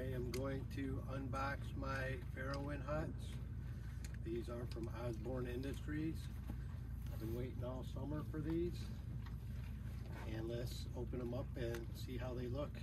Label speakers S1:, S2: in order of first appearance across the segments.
S1: am going to unbox my farrowing huts. These are from Osborne Industries. I've been waiting all summer for these. And let's open them up and see how they look.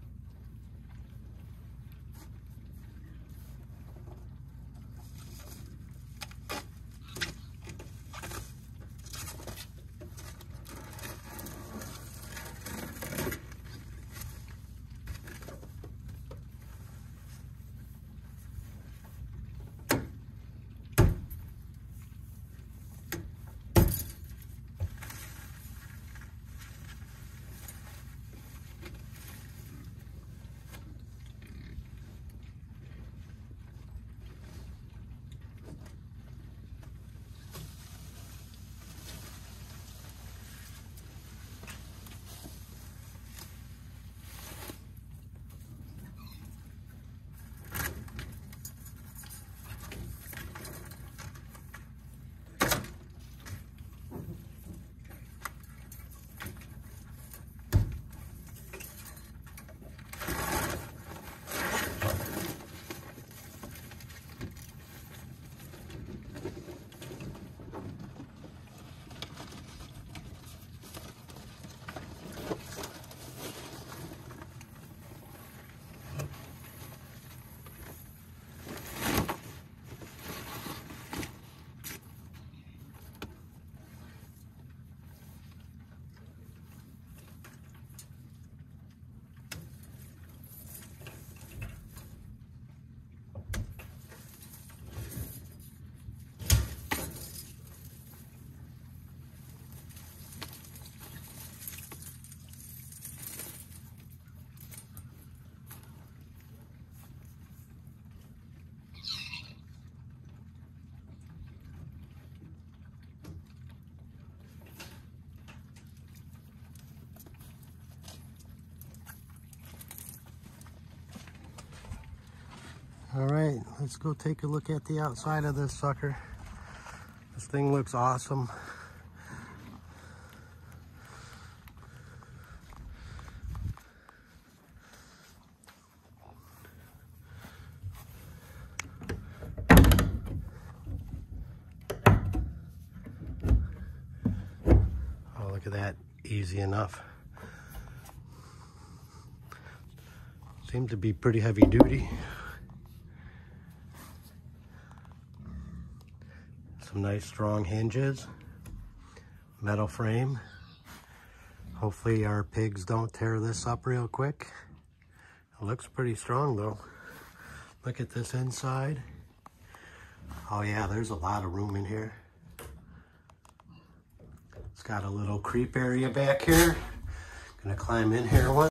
S1: All right, let's go take a look at the outside of this sucker. This thing looks awesome. Oh, look at that, easy enough. Seemed to be pretty heavy duty. Some nice strong hinges, metal frame. Hopefully our pigs don't tear this up real quick. It looks pretty strong though. Look at this inside. Oh yeah, there's a lot of room in here. It's got a little creep area back here. Gonna climb in here one.